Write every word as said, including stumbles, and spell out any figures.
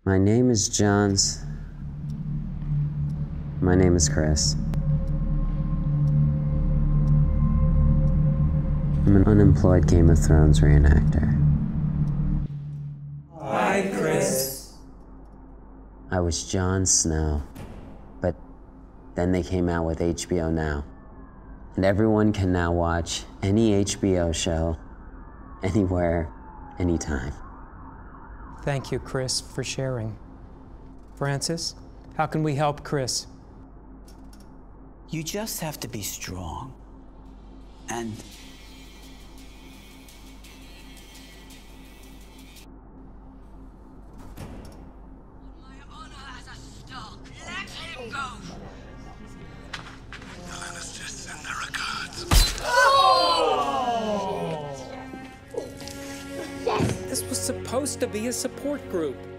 My name is Johns. My name is Chris. I'm an unemployed Game of Thrones reenactor. Hi, Chris. I was Jon Snow, but then they came out with H B O Now. And everyone can now watch any H B O show, anywhere, anytime. Thank you, Chris, for sharing. Francis, how can we help Chris? You just have to be strong. And My honor as a Stark. Let him go. The Lannisters send their regards. This was supposed to be a support group.